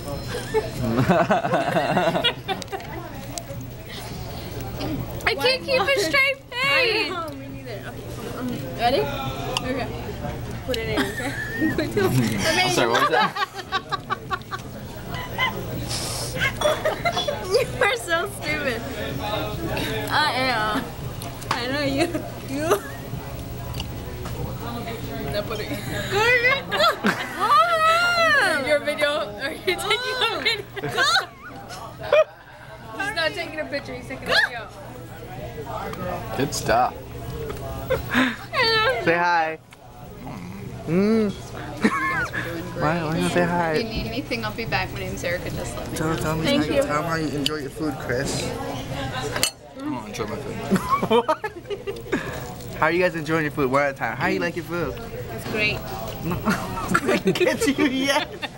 I can't keep a straight face. I know, me neither. Okay, ready? Okay. Put it in, okay? I'm sorry, what was that? You are so stupid. I am. I know you. No, put it in. Your video, are you taking a video? He's not taking a picture, he's taking a video. Good stuff. Say hi. Why you say hi? If you need anything, I'll be back. My name's Erica. Just let me know. Tell me Thank you. Tell them how you enjoy your food, Chris. I don't enjoy my food. What? How are you guys enjoying your food? One at a time. How do you like your food? It's great. No, I didn't get to you yet.